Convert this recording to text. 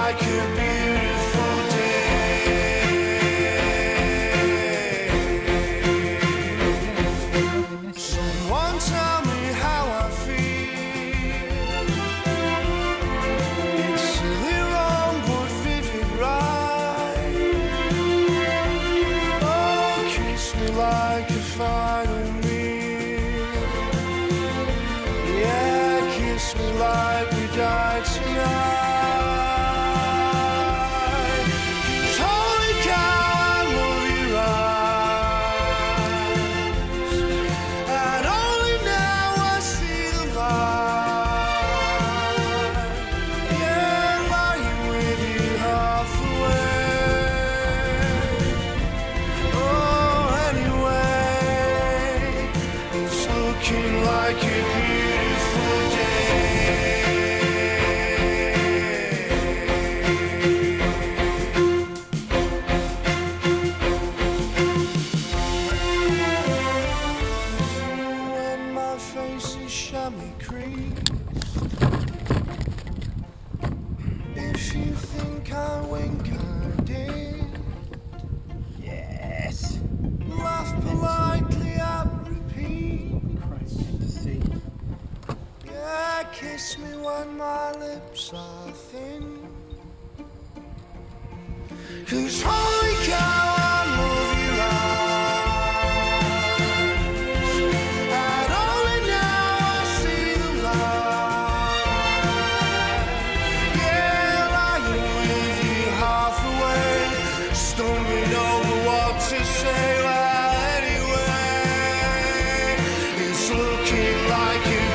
like a beautiful day. Someone tell me how I feel. It's silly wrong but vivid right. Oh, kiss me like a final meal. Yeah, kiss me like we died tonight. Like a beautiful day. When my face is chamois crease, if you think I wink, I did. Yes. Laugh politely at repeat. Yeah, kiss me when my lips are thin. 'Cause holy cow, I love your eyes. And only now I see the light. Yeah, lying with you half awake, stumbling over what to say. Well, anyway, it's looking like you